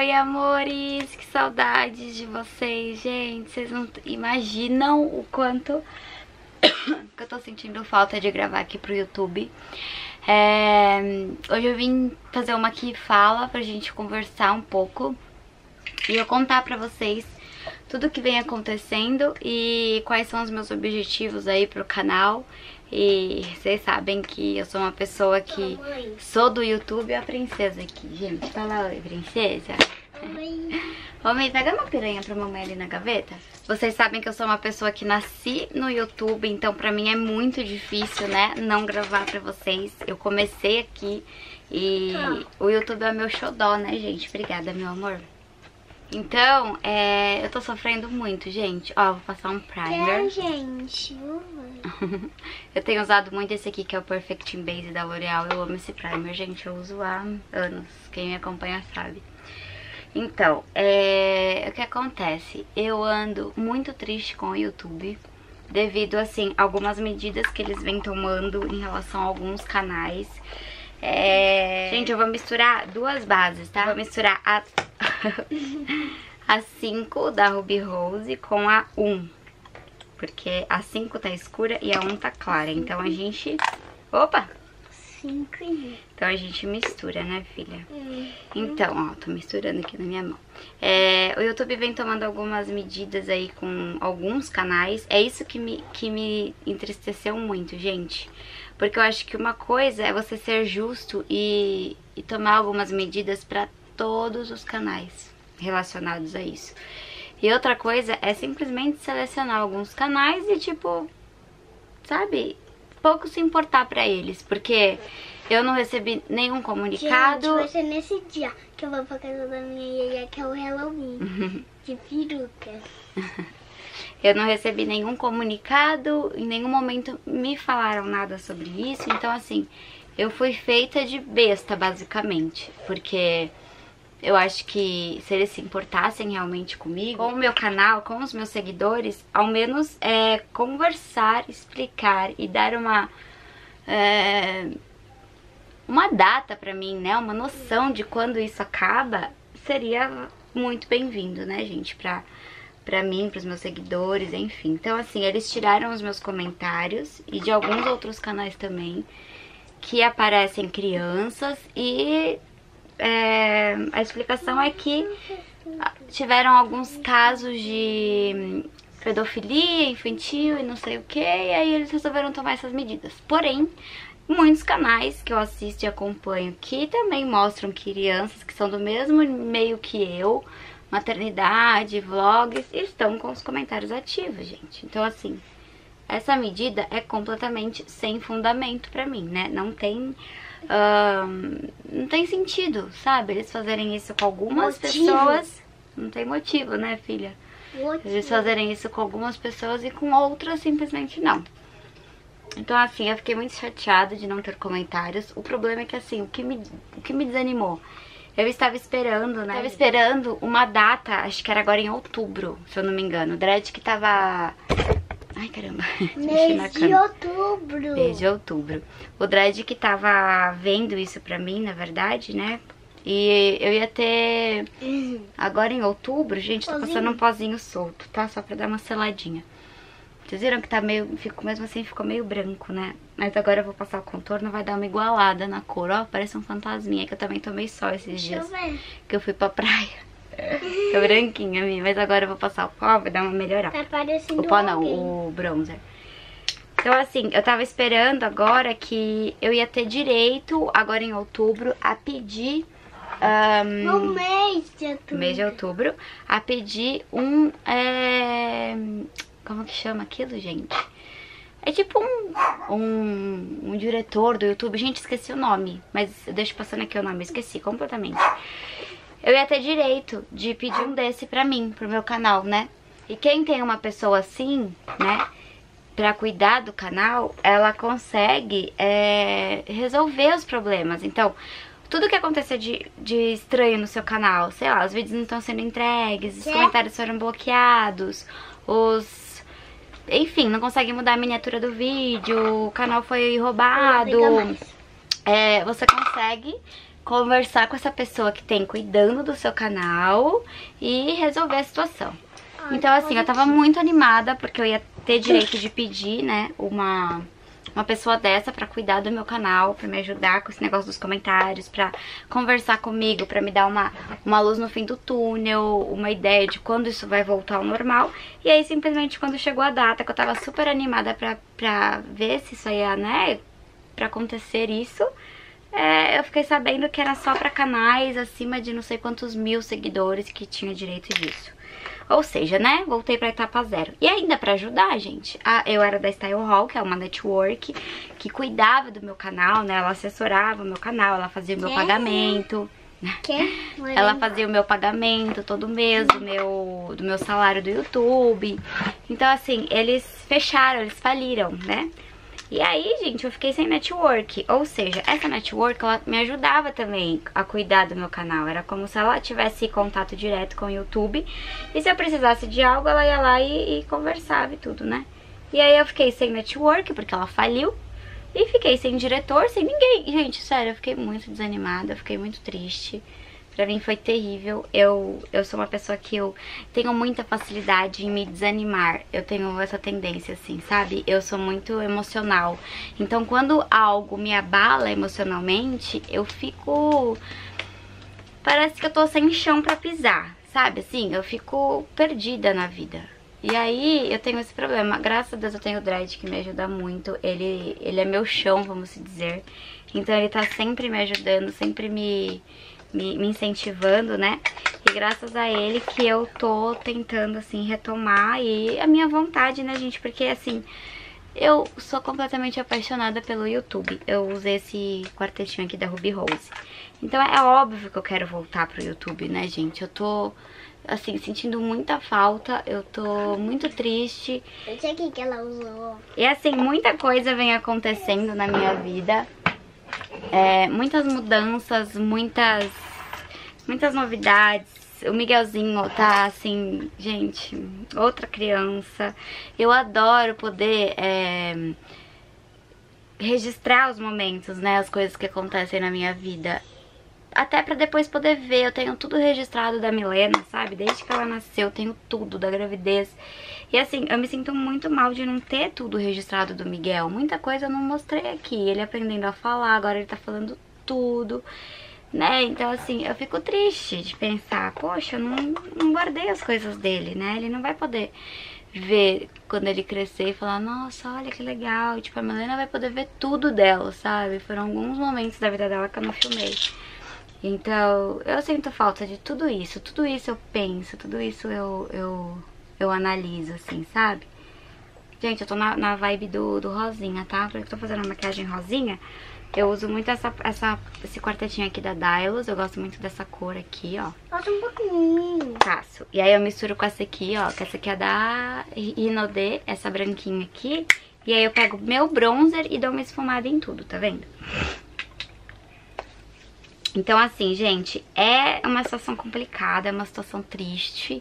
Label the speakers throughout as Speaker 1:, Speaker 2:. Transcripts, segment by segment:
Speaker 1: Oi, amores, que saudades de vocês, gente. Vocês não imaginam o quanto que eu tô sentindo falta de gravar aqui pro YouTube. Hoje eu vim fazer uma aqui fala pra gente conversar um pouco e eu contar pra vocês tudo que vem acontecendo e quais são os meus objetivos aí pro canal. E vocês sabem que eu sou uma pessoa que sou do YouTube, a princesa aqui, gente. Fala oi, princesa.
Speaker 2: Oi.
Speaker 1: Mamãe, pega uma piranha pra mamãe ali na gaveta. Vocês sabem que eu sou uma pessoa que nasci no YouTube, então pra mim é muito difícil, né, não gravar pra vocês. Eu comecei aqui e o YouTube é meu xodó, né, gente? Obrigada, meu amor. Então, eu tô sofrendo muito, gente. Ó, vou passar um primer.
Speaker 2: Gente.
Speaker 1: Eu tenho usado muito esse aqui, que é o Perfecting Base da L'Oreal. Eu amo esse primer, gente. Eu uso há anos. Quem me acompanha sabe. Então, o que acontece? Eu ando muito triste com o YouTube devido, assim, a algumas medidas que eles vêm tomando em relação a alguns canais. Gente, eu vou misturar duas bases, tá? Vou misturar a 5 da Ruby Rose com a 1. Porque a 5 tá escura e a 1 tá clara. Então a gente... Opa!
Speaker 2: 5 e...
Speaker 1: Então a gente mistura, né, filha? Então, ó, tô misturando aqui na minha mão. O YouTube vem tomando algumas medidas aí com alguns canais. É isso que me entristeceu muito, gente. Porque eu acho que uma coisa é você ser justo e tomar algumas medidas pra todos os canais relacionados a isso. E outra coisa é simplesmente selecionar alguns canais e, tipo, sabe, pouco se importar pra eles. Porque eu não recebi nenhum comunicado.
Speaker 2: Gente, vai ser nesse dia que eu vou pra casa da minha iaia, que é o Halloween. De peruca.
Speaker 1: Eu não recebi nenhum comunicado, em nenhum momento me falaram nada sobre isso. Então, assim, eu fui feita de besta, basicamente. Porque eu acho que se eles se importassem realmente comigo, com o meu canal, com os meus seguidores, ao menos conversar, explicar e dar uma data pra mim, né? Uma noção de quando isso acaba, seria muito bem-vindo, né, gente? Pra mim, pros meus seguidores, enfim. Então, assim, eles tiraram os meus comentários e de alguns outros canais também, que aparecem crianças e... a explicação é que tiveram alguns casos de pedofilia infantil e não sei o que, e aí eles resolveram tomar essas medidas. Porém, muitos canais que eu assisto e acompanho que também mostram crianças que são do mesmo meio que eu, maternidade, vlogs, estão com os comentários ativos, gente. Então, assim, essa medida é completamente sem fundamento pra mim, né? Não tem sentido, sabe? Eles fazerem isso com algumas pessoas. Não tem motivo, né, filha? Eles fazerem isso com algumas pessoas e com outras simplesmente não. Então, assim, eu fiquei muito chateada de não ter comentários. O problema é que, assim, o que me desanimou, eu estava esperando, né? Estava esperando uma data, acho que era agora em outubro, se eu não me engano. O Dredd que tava... Ai, caramba.
Speaker 2: Mês de outubro.
Speaker 1: Mês de outubro. O Dredd que tava vendo isso pra mim, na verdade, né? E eu ia ter... Agora em outubro, gente, tô passando um pozinho solto, tá? Só pra dar uma seladinha. Vocês viram que tá meio... mesmo assim ficou meio branco, né? Mas agora eu vou passar o contorno, vai dar uma igualada na cor. Ó, parece um fantasminha, que eu também tomei sol esses dias.
Speaker 2: Deixa eu ver.
Speaker 1: Que eu fui pra praia. Tô branquinha, minha. Mas agora eu vou passar o pó, vai dar uma melhorada.
Speaker 2: Tá parecendo
Speaker 1: O pó não,
Speaker 2: alguém.
Speaker 1: o bronzer. Então, assim, eu tava esperando agora que eu ia ter direito, agora em outubro, a pedir...
Speaker 2: No mês de outubro.
Speaker 1: Mês de outubro, a pedir como que chama aquilo, gente? É tipo um diretor do YouTube. Gente, esqueci o nome, mas deixa passando aqui o nome, esqueci completamente. Eu ia ter direito de pedir um desse pra mim, pro meu canal, né? E quem tem uma pessoa assim, né, pra cuidar do canal, ela consegue resolver os problemas. Então, tudo que acontecer de estranho no seu canal, sei lá, os vídeos não estão sendo entregues, os comentários foram bloqueados, enfim, não consegue mudar a miniatura do vídeo, o canal foi roubado, você consegue conversar com essa pessoa que tem cuidando do seu canal e resolver a situação. Então assim, eu tava muito animada porque eu ia ter direito de pedir, né, uma pessoa dessa pra cuidar do meu canal, pra me ajudar com esse negócio dos comentários, pra conversar comigo, pra me dar uma luz no fim do túnel, uma ideia de quando isso vai voltar ao normal. E aí simplesmente quando chegou a data, que eu tava super animada pra ver se isso ia, né, pra acontecer isso, eu fiquei sabendo que era só pra canais acima de não sei quantos mil seguidores que tinha direito disso. Ou seja, né, voltei pra etapa zero. E ainda pra ajudar, gente, eu era da Style Hall, que é uma network que cuidava do meu canal, né, ela assessorava o meu canal, ela fazia o meu pagamento. Ela fazia o meu pagamento todo mês do meu salário do YouTube. Então assim, eles fecharam, eles faliram, né? E aí, gente, eu fiquei sem network. Ou seja, essa network, ela me ajudava também a cuidar do meu canal. Era como se ela tivesse contato direto com o YouTube. E se eu precisasse de algo, ela ia lá e conversava e tudo, né? E aí eu fiquei sem network, porque ela faliu. E fiquei sem diretor, sem ninguém. Gente, sério, eu fiquei muito desanimada, eu fiquei muito triste. Pra mim foi terrível. Eu sou uma pessoa que eu tenho muita facilidade em me desanimar. Eu tenho essa tendência, assim, sabe? Eu sou muito emocional. Então, quando algo me abala emocionalmente, eu fico... Parece que eu tô sem chão pra pisar, sabe? Assim, eu fico perdida na vida. E aí, eu tenho esse problema. Graças a Deus eu tenho o Dredd que me ajuda muito. Ele é meu chão, vamos dizer. Então, ele tá sempre me ajudando, sempre me incentivando, né? E graças a ele que eu tô tentando, assim, retomar e a minha vontade, né, gente? Porque, assim, eu sou completamente apaixonada pelo YouTube. Eu usei esse quartetinho aqui da Ruby Rose. Então é óbvio que eu quero voltar pro YouTube, né, gente? Eu tô, assim, sentindo muita falta. Eu tô muito triste.
Speaker 2: Eu sei o que ela usou.
Speaker 1: E, assim, muita coisa vem acontecendo na minha vida. Muitas mudanças, muitas novidades. O Miguelzinho tá assim, gente, outra criança. Eu adoro poder registrar os momentos, né, as coisas que acontecem na minha vida. Até pra depois poder ver. Eu tenho tudo registrado da Milena, sabe? Desde que ela nasceu, eu tenho tudo da gravidez. E assim, eu me sinto muito mal de não ter tudo registrado do Miguel. Muita coisa eu não mostrei aqui. Ele aprendendo a falar, agora ele tá falando tudo, né? Então assim, eu fico triste de pensar, poxa, eu não guardei as coisas dele, né? Ele não vai poder ver quando ele crescer e falar, nossa, olha que legal. Tipo, a Milena vai poder ver tudo dela, sabe? Foram alguns momentos da vida dela que eu não filmei. Então, eu sinto falta de tudo isso eu penso, tudo isso eu analiso, assim, sabe? Gente, eu tô na vibe do rosinha, tá? Porque eu tô fazendo a maquiagem rosinha, eu uso muito esse quartetinho aqui da Dylos, eu gosto muito dessa cor aqui, ó.
Speaker 2: Falta um pouquinho.
Speaker 1: Faço. E aí eu misturo com essa aqui, ó, que essa aqui é da Rinode, essa branquinha aqui. E aí eu pego meu bronzer e dou uma esfumada em tudo, tá vendo? Então, assim, gente, é uma situação complicada, é uma situação triste.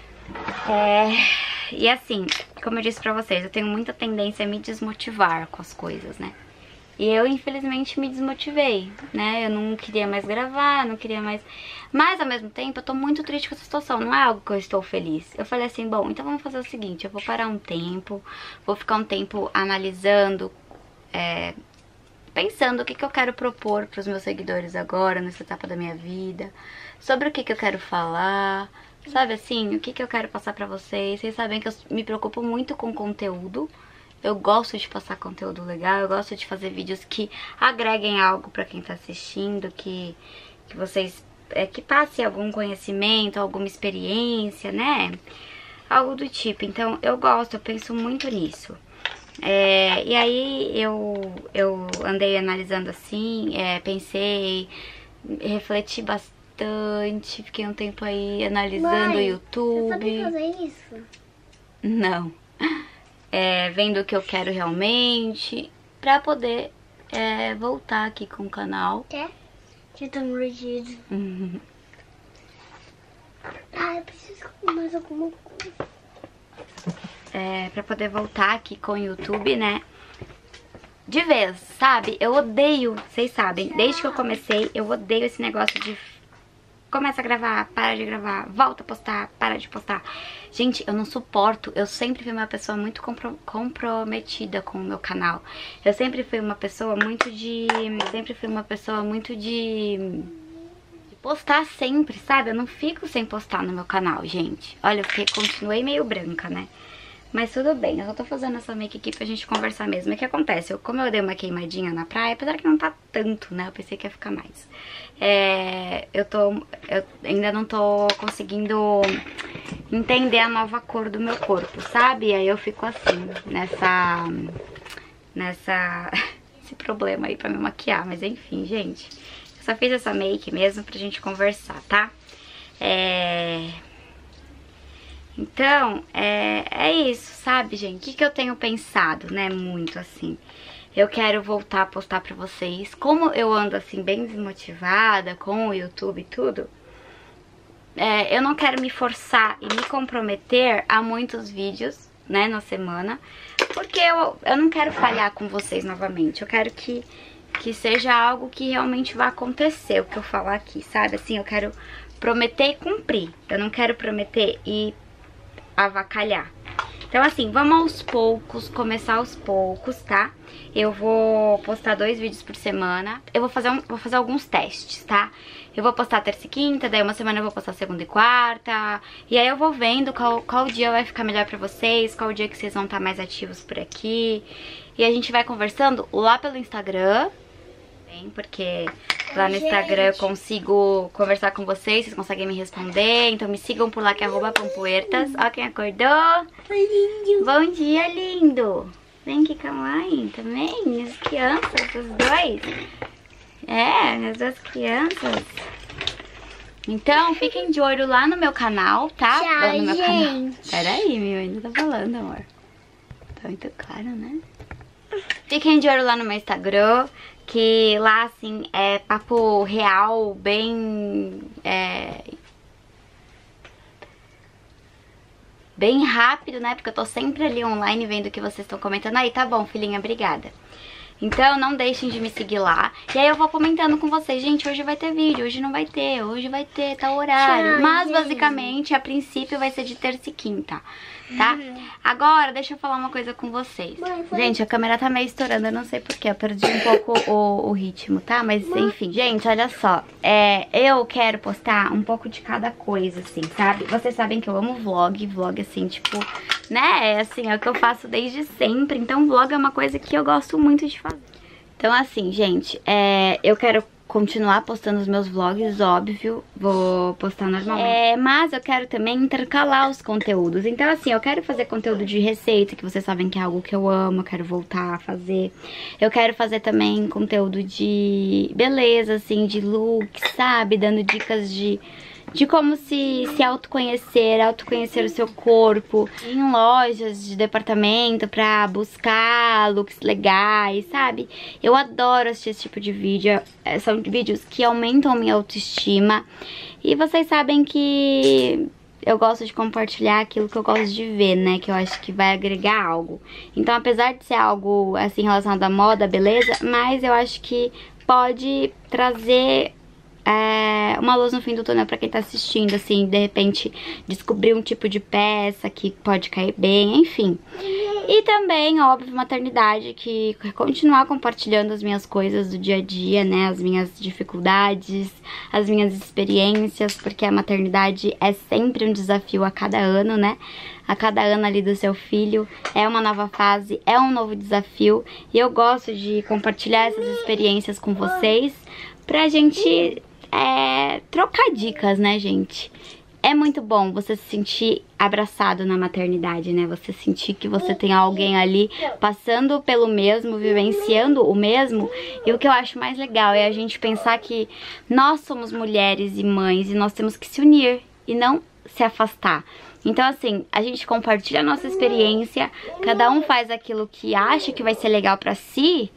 Speaker 1: E assim, como eu disse pra vocês, eu tenho muita tendência a me desmotivar com as coisas, né? E eu, infelizmente, me desmotivei, né? Eu não queria mais gravar, não queria mais... Mas, ao mesmo tempo, eu tô muito triste com essa situação. Não é algo que eu estou feliz. Eu falei assim, bom, então vamos fazer o seguinte. Eu vou parar um tempo, vou ficar um tempo analisando... pensando o que eu quero propor para os meus seguidores agora, nessa etapa da minha vida, sobre o que eu quero falar, sabe assim, o que eu quero passar para vocês. Vocês sabem que eu me preocupo muito com conteúdo, eu gosto de passar conteúdo legal, eu gosto de fazer vídeos que agreguem algo para quem tá assistindo, que vocês, que passe algum conhecimento, alguma experiência, né, algo do tipo. Então eu penso muito nisso. E aí eu andei analisando assim, pensei, refleti bastante, fiquei um tempo aí analisando o YouTube.
Speaker 2: Você sabe fazer isso?
Speaker 1: Não. Vendo o que eu quero realmente, pra poder voltar aqui com o canal.
Speaker 2: Quer? Que tá mordido. Eu preciso comer mais alguma coisa.
Speaker 1: Pra poder voltar aqui com o YouTube, né? de vez, sabe? Eu odeio, vocês sabem, desde que eu comecei, eu odeio esse negócio de começa a gravar, para de gravar, volta a postar, para de postar. Gente, eu não suporto, eu sempre fui uma pessoa muito comprometida com o meu canal. Eu sempre fui uma pessoa muito de postar sempre, sabe? Eu não fico sem postar no meu canal, gente. Olha, eu continuei meio branca, né? Mas tudo bem, eu só tô fazendo essa make aqui pra gente conversar mesmo. O que acontece? Como eu dei uma queimadinha na praia, apesar que não tá tanto, né? Eu pensei que ia ficar mais. Eu ainda não tô conseguindo entender a nova cor do meu corpo, sabe? Aí eu fico assim, esse problema aí pra me maquiar. Mas enfim, gente, eu só fiz essa make mesmo pra gente conversar, tá? Então, é isso, sabe, gente? O que eu tenho pensado, né, muito assim. Eu quero voltar a postar pra vocês. Como eu ando, assim, bem desmotivada com o YouTube e tudo, eu não quero me forçar e me comprometer a muitos vídeos, né, na semana. Porque eu não quero falhar com vocês novamente. Eu quero que seja algo que realmente vai acontecer, o que eu falar aqui, sabe? Assim, eu quero prometer e cumprir. Eu não quero prometer e avacalhar. Então assim, vamos aos poucos, começar aos poucos, tá? Eu vou postar 2 vídeos por semana. Eu vou fazer alguns testes, tá? Eu vou postar terça e quinta, daí uma semana eu vou postar segunda e quarta. E aí eu vou vendo qual dia vai ficar melhor pra vocês, qual dia que vocês vão estar mais ativos por aqui. E a gente vai conversando lá pelo Instagram, porque lá no Instagram eu consigo conversar com vocês conseguem me responder, então me sigam por lá que é @pampuertas. Ó quem acordou.
Speaker 2: Oi, lindo.
Speaker 1: Bom dia, lindo. Vem aqui com a mãe também, as crianças, os dois. As duas crianças. Então, fiquem de olho lá no meu canal, tá?
Speaker 2: Tchau,
Speaker 1: no meu
Speaker 2: gente.
Speaker 1: Canal. Peraí, meu, ainda tá falando, amor. Tá muito claro, né? Fiquem de olho lá no meu Instagram, que lá, assim, é papo real, bem rápido, né? Porque eu tô sempre ali online vendo o que vocês estão comentando. Aí, tá bom, filhinha, obrigada. Então, não deixem de me seguir lá. E aí eu vou comentando com vocês. Gente, hoje vai ter vídeo, hoje não vai ter. Hoje vai ter tal horário.
Speaker 2: Tchau,
Speaker 1: mas,
Speaker 2: gente.
Speaker 1: Basicamente, a princípio vai ser de terça e quinta, tá? Agora, deixa eu falar uma coisa com vocês. Gente, a câmera tá meio estourando, eu não sei porquê. Eu perdi um pouco o ritmo, tá? Mas, enfim. Gente, olha só. Eu quero postar um pouco de cada coisa, assim, sabe? Vocês sabem que eu amo vlog. Vlog, assim, tipo... né, assim, é o que eu faço desde sempre. Então vlog é uma coisa que eu gosto muito de fazer. Então assim, gente, eu quero continuar postando os meus vlogs, óbvio. Vou postar normalmente, mas eu quero também intercalar os conteúdos. Então assim, eu quero fazer conteúdo de receita, que vocês sabem que é algo que eu amo. Eu quero voltar a fazer. Eu quero fazer também conteúdo de beleza, assim, de look, sabe? Dando dicas de como se autoconhecer o seu corpo, em lojas de departamento pra buscar looks legais, sabe? Eu adoro assistir esse tipo de vídeo, são vídeos que aumentam a minha autoestima. E vocês sabem que eu gosto de compartilhar aquilo que eu gosto de ver, né? Que eu acho que vai agregar algo. Então, apesar de ser algo, assim, relacionado à moda, beleza, mas eu acho que pode trazer uma luz no fim do túnel pra quem tá assistindo, assim, de repente descobrir um tipo de peça que pode cair bem, enfim. E também, óbvio, maternidade, que continuar compartilhando as minhas coisas do dia a dia, né, as minhas dificuldades, as minhas experiências, porque a maternidade é sempre um desafio a cada ano, né? A cada ano ali do seu filho é uma nova fase, é um novo desafio, e eu gosto de compartilhar essas experiências com vocês pra gente trocar dicas, né, gente? É muito bom você se sentir abraçado na maternidade, né? Você sentir que você tem alguém ali passando pelo mesmo, vivenciando o mesmo. E o que eu acho mais legal é a gente pensar que nós somos mulheres e mães e nós temos que se unir e não se afastar. Então, assim, a gente compartilha a nossa experiência, cada um faz aquilo que acha que vai ser legal pra si,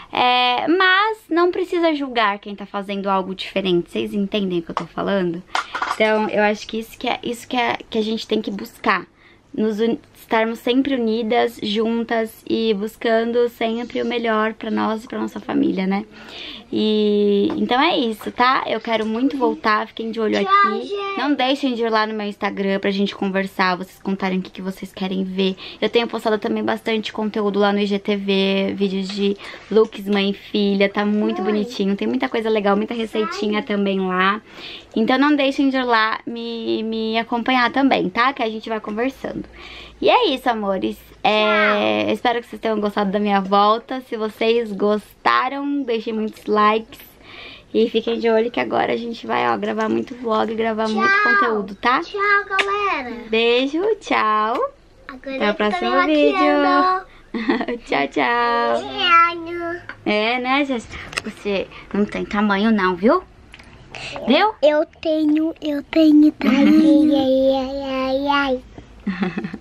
Speaker 1: mas não precisa julgar quem tá fazendo algo diferente. Vocês entendem o que eu tô falando? Então, eu acho que isso que a gente tem que buscar estarmos sempre unidas, juntas e buscando sempre o melhor pra nós e pra nossa família, né? E então é isso, tá? Eu quero muito voltar, fiquem de olho aqui. Não deixem de ir lá no meu Instagram pra gente conversar, vocês contarem o que vocês querem ver. Eu tenho postado também bastante conteúdo lá no IGTV, vídeos de looks mãe e filha, tá muito bonitinho. Tem muita coisa legal, muita receitinha também lá. Então não deixem de ir lá me acompanhar também, tá? Que a gente vai conversando. E é isso, amores. Espero que vocês tenham gostado da minha volta. Se vocês gostaram, deixem muitos likes. E fiquem de olho que agora a gente vai, ó, gravar muito vlog, gravar muito conteúdo, tá?
Speaker 2: Tchau, galera.
Speaker 1: Beijo, tchau.
Speaker 2: Agora
Speaker 1: até o próximo vídeo. Tchau, tchau.
Speaker 2: Tchau.
Speaker 1: É, né, Jéssica? Você não tem tamanho não, viu? Viu?
Speaker 2: Eu tenho tamanho. Ai, ai, ai, ai.